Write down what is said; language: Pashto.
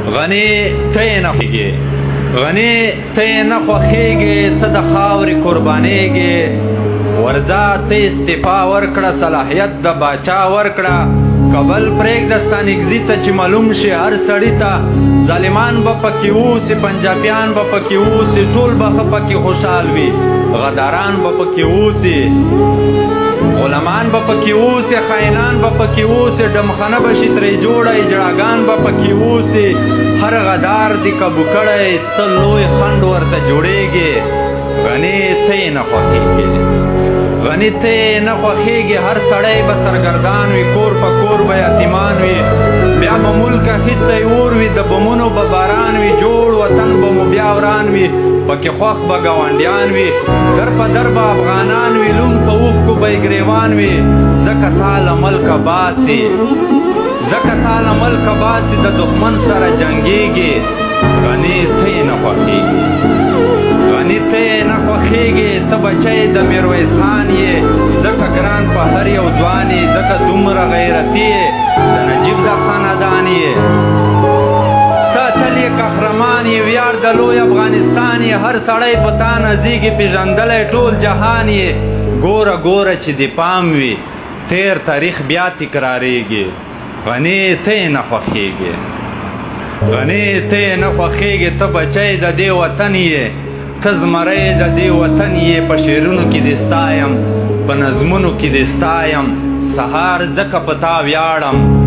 غني ته نه خوښېږې غني ته نه خوښېږې ته د خاورې قربانېږې ورځه ته استعفا ورکړه صلاحیت د باچا ورکړه کابل پرېږده ستا نږدې ته چې معلوم شي هر سړي ته ظالمان به پکې اوسي پنجابیان به پکې اوسي ټول به ښه پکې خوشحال وي غداران به پکې اوسي غلامان به پکې اوسي خاینان به پکې اوسي ډمخانه به شي ترې جوړه اجړاګان به پکې اوسي هر غدار دې کابو کړی ته لوی خنډ ورته جوړېږې غني ته یې نه خوښېږې غني ته یې نه خوښېږې هر سړی به سرګردان وي کور په کور به یتیمان وي بیا به ملک اخیستی اور وي د بمونو به باران وي جوړ وطن به مو بیا وران وي پکې خوښ به ګاونډیان وي در په در به افغانان وي لون په اوښکو به یې ګریوان وي ځکه تا له ملکه باسي ځکه تا له ملکه باسي د دښمن سره جنګېږي غني ته یې نه خوښېږي غني ته یې نه خوښېږي ته بچی د میرویس خان یې ځکه ګران په هر یو ځوان یې ځکه دومره غیرتي یې د نجیب د خاندان یې ساتل یې قهرمان یې ویاړ د لوی افغانستان یې هر سړی په تا نزدیږي پېژندلی ټول جهان یې ګوره ګوره چې د پام وي تیر تاریخ بیا تکراریږي غني ته یې نه خوښېږي غني ته یې نه خوښېږي ته بچی د دې وطن یې ته زمری د دې وطن یې په شعرونو کې دې ستایم په نظمونو کې دې ستایم سهار ځکه په تا ویاړم